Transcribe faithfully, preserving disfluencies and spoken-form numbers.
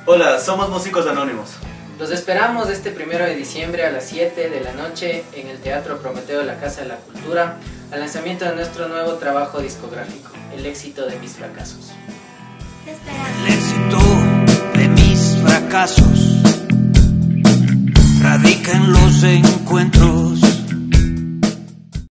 Hola, somos Músicos Anónimos. Los esperamos este primero de diciembre a las siete de la noche en el Teatro Prometeo de la Casa de la Cultura al lanzamiento de nuestro nuevo trabajo discográfico, El éxito de mis fracasos. El éxito de mis fracasos radica en los encuentros